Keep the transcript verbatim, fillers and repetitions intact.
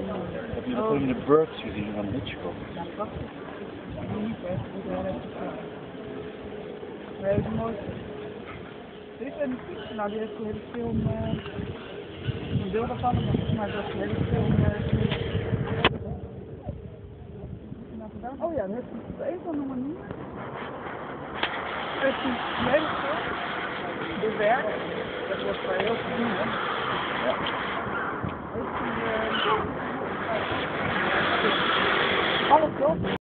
Heb je nog in de Birds gezien van Hitchcock? Ja, prachtig. Niet echt, ik ben heel erg nee, dat is mooi. Dit is een fiets, nou die heeft een hele film, uh, een deel daarvan, maar volgens mij is dat een hele film. Uh, oh ja, dat heeft hij op een of andere manier. Heeft hij die hele film bewerkt, dat wordt wel heel veel doen, hè. Ja. Heeft hij uh, alle film.